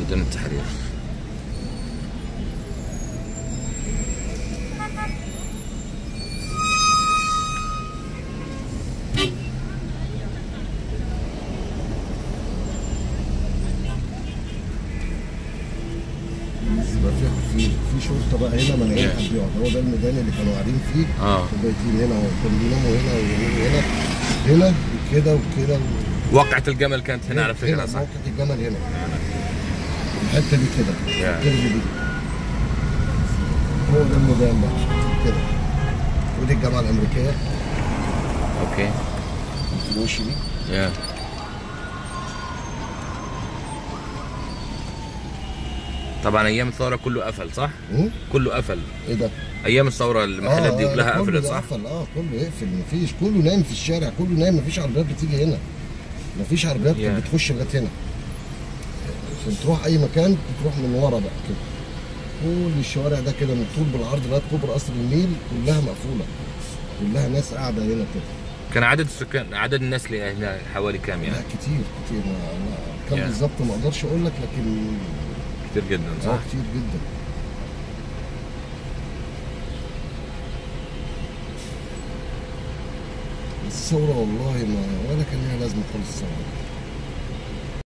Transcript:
ميدان التحرير. في شرطه بقى هنا ملاقيين حد يقعد. هو ده الميدان اللي كانوا قاعدين فيه وبايتين هنا، وكانوا بيناموا هنا ويناموا هنا وكده وكده. وقعة الجمل كانت هنا على فكره، صح؟ وقعة الجمل هنا الحته دي كده، الكيرف دي. هو ده الميدان بقى كده. ودي الجامعه الامريكيه. اوكي. في الوش دي. طبعا ايام الثوره كله قفل، صح؟ كله قفل. ايه ده؟ ايام الثوره المحلات دي كلها قفلت، صح؟ قفل. كله يقفل، مفيش، كله نايم في الشارع، كله نايم، مفيش عربيات بتيجي هنا، مفيش عربيات بتخش لغايه هنا. عشان تروح اي مكان بتروح من ورا بقى كده. كل الشوارع ده كده من طول بالعرض لغايه كوبري قصر النيل كلها مقفوله، كلها ناس قاعده هنا كده. كان عدد السكان، عدد الناس اللي هنا حوالي كام يعني؟ لا كتير كام بالظبط ما اقدرش اقول لك، لكن كتير جدا، صح؟ كتير جدا. الثورة والله ما ولا كان لها لازمة خالص الثورة.